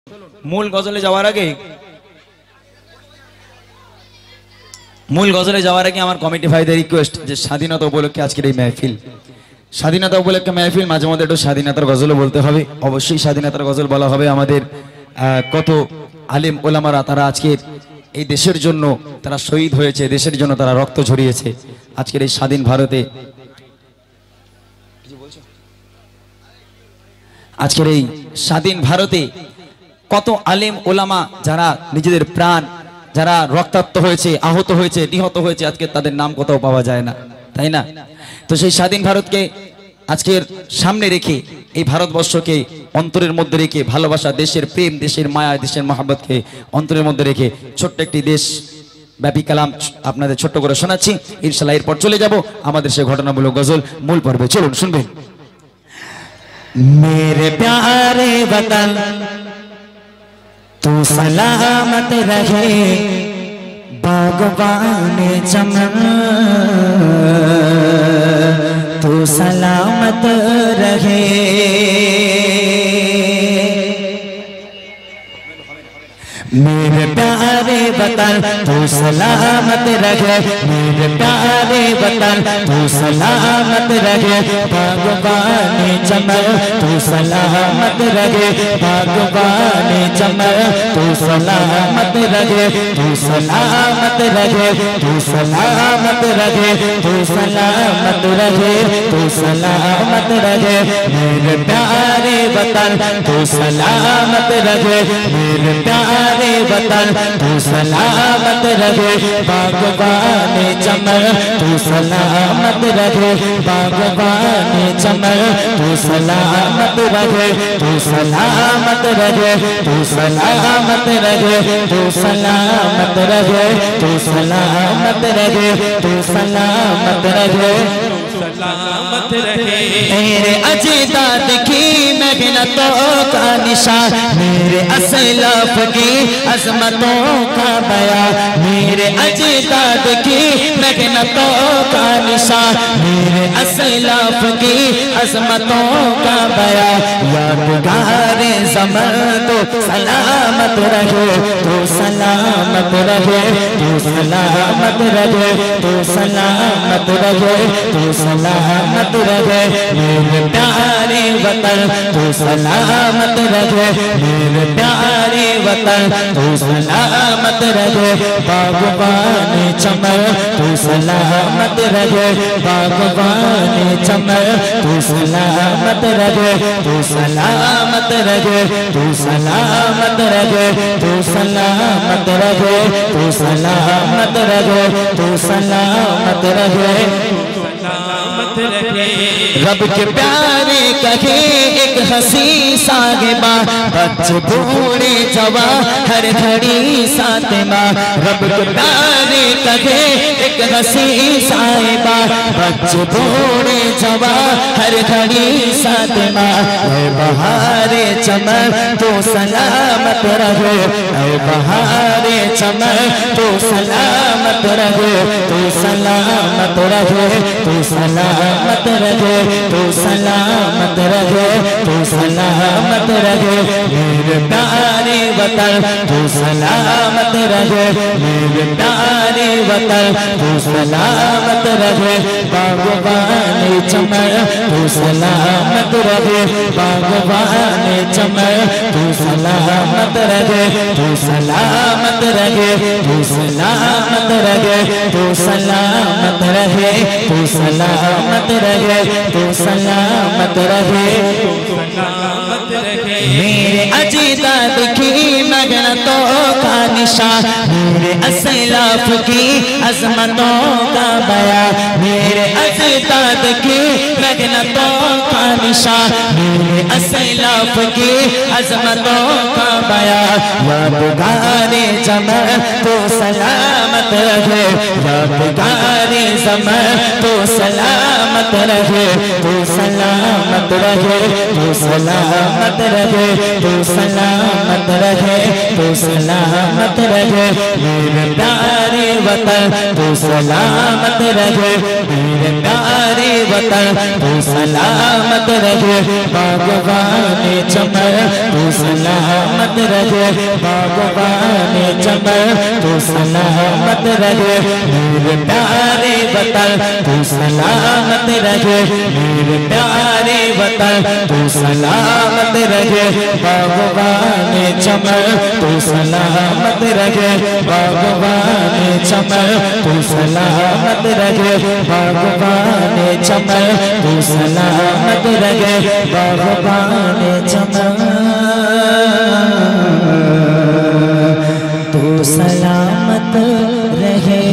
মূল গজলে যাওয়ার আগে আমার কমিটি ভাইদের রিকোয়েস্ট যে স্বাধীনতা উপলক্ষে আজকের এই মেহফিল, স্বাধীনতা উপলক্ষে মেহফিল, মাঝে মধ্যে একটু স্বাধীনতার গজলও বলতে হবে। অবশ্যই স্বাধীনতার গজল বলা হবে। আমাদের কত আলেম ওলামারা তারা আজকের এই দেশের জন্য তারা শহীদ হয়েছে, দেশের জন্য তারা রক্ত ঝরিয়েছে। আজকের এই স্বাধীন ভারতে, আজকের এই স্বাধীন ভারতে কত আলেম ওলামা যারা নিজেদের প্রাণ, যারা রক্তাক্ত হয়েছে, আহত হয়েছে, নিহত হয়েছে, আজকে তাদের নাম কোথাও পাওয়া যায় না, তাই না? তো সেই স্বাধীন ভারতকে আজকের সামনে রেখে, এই ভারতবর্ষকে অন্তরের মধ্যে রেখে, ভালোবাসা, দেশের প্রেম, দেশের মায়া, দেশের মহাব্বতকে অন্তরের মধ্যে রেখে ছোট্ট একটি দেশ ব্যাপী কালাম আপনাদের ছোট্ট করে শোনাচ্ছি। ইনশাআল্লাহ এরপর চলে যাব আমাদের সেই ঘটনামূলক গজল মূল পর্বে। চলুন শুনবেন। मेरे प्यारे वतन तू सलामत रहे, बागबान चमन तू सलामत रहे। मेरे प्यारे वतन तू सलामत रहे, मेरे प्यारे वतन तू सलामत रहे, बागबान चमन तू सलामत रहे, बागबान चमन तू सलामत रहे, तू सलामत रहे, तू सलामत रहे, तू सलामत रहे, तू सलामत रहे। मेरे प्यारे वतन तू सलामत रहे, मेरे प्यारे वतन तू सलामत रहे, बागबान चमन तू सलामत रहे, बागबान चमन तू सलामत रहे, तू सलामत रहे, तू सलामत रहे, तू सलामत रहे, तू सलामत रहे, तू सलामत रहे, सलामत रहे। मेरे अजदाद की मेहनतों का निशान, मेरे असलाफ की अजमतों का बयान, मेरे अजदाद की मेहनतों का निशान, मेरे असलाफ की अजमतों का बयान। यादगार ज़मान तो सलामत रहे, तो सलामत रहे, तो सलामत रहे, तो सलामत रहे, तो सलामत रहे। मेरे प्यारे वतन तो सलामत रहे, मेरे प्यारे वतन तो सलामत रहे, बागबान चमन तो सलामत रहे, बागबान चमन तो सलामत रहे, तो सलामत रहे, तो सलामत रहे, तो सलामत रहे, तो सलामत रहे, तो सलामत रहे, सलामत रहे। रब के प्यारे कहे एक हंसी साहिबा, बच्चे बूढ़े जवान हर घड़ी साथ माँ। रब के प्यारे कहे एक हंसी साहिबा, बच्चे बूढ़े जवान हर घड़ी साथ माँ। ऐ बहारे चमन तो सलामत रहे, ऐ बहारे चमन तो सलामत रहे, तो सलामत रहे, तो सलामत रहे, तो सलामत रहे, तो सलामत रहे। मेरे प्यारे वतन तो सलामत रहे, मेरे प्यारे वतन तो सलामत रहे, बागबान चमन तो सलामत रहे, बागबान चमन तो सलामत रहे, तो सलामत रहे, तो सलामत रहे, तो सलामत रहे, तो सलामत रहे, तो सलामत रहे, सलामत रहे। मेरे अजदाद की मेहनतों का निशान, मेरे असलाफ की अजमतों का बयान, मेरे अजदाद की मेहनतों का निशान, मेरे असलाफ की अजमतों का बयान। यादगारे ज़मान तो सलामत रहे, यादगारे ज़मान तो सलामत रहे, तो सलामत रहे, तो सलामत रहे, तो सलामत रहे, तो सलामत रहे। मेरे प्यारे वतन तो सलामत रहे, मेरे प्यारे वतन तू सलामत रहे, बागबाने चमन तू सलामत रहे, बागबाने चमन तू सलामत रहे, मेरे प्यारे वतन तू सलामत रहे, मेरे प्यारे वतन तू सलामत रहे, बागबाने चमन तू सलामत रहे, बागबाने चमन तू सलामत रहे, बागबाने चमन तू सलामत रहे, बागबाने चमन तू सलामत रहे।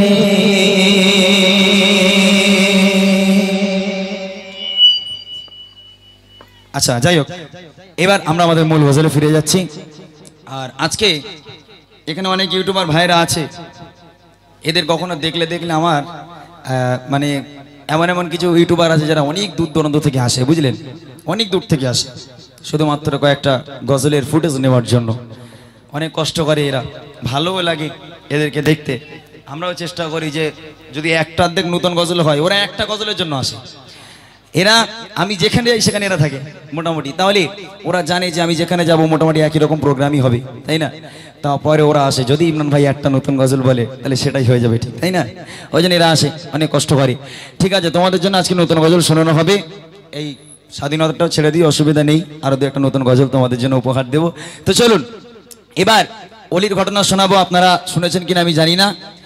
আচ্ছা যাই হোক, এবার আমরা আমাদের মূল গজলে ফিরে যাচ্ছি। আর আজকে এখানে অনেক ইউটিউবার ভাইরা আছে, এদের কখনো দেখলে আমার মানে এমন এমন কিছু ইউটিউবার আছে যারা অনেক দূর দূরান্ত থেকে আসে, বুঝলেন, অনেক দূর থেকে আসে শুধুমাত্র কয়েকটা গজলের ফুটেজ নেওয়ার জন্য। অনেক কষ্ট করে এরা, ভালোও লাগে এদেরকে দেখতে। আমরাও চেষ্টা করি যে যদি একটা অর্ধেক নতুন গজল হয়, ওরা একটা গজলের জন্য আসে। এরা আমি যেখানে যাই সেখানে এরা থাকে মোটামুটি, তাহলে ওরা জানে যে আমি যেখানে যাব মোটামুটি একই রকম প্রোগ্রামই হবে, তাই না? তারপরে ওরা আসে, যদি ইমরান ভাই একটা নতুন গজল বলে তাহলে সেটাই হয়ে যাবে, ঠিক তাই না? ওই জন্য এরা আসে, অনেক কষ্ট করে। ঠিক আছে, তোমাদের জন্য আজকে নতুন গজল শোনানো হবে। এই স্বাধীনতাটাও ছেড়ে দিয়ে অসুবিধা নেই, আরও দু একটা নতুন গজল তোমাদের জন্য উপহার দেবো। তো চলুন এবার অলির ঘটনা শোনাবো। আপনারা শুনেছেন কিনা আমি জানি না,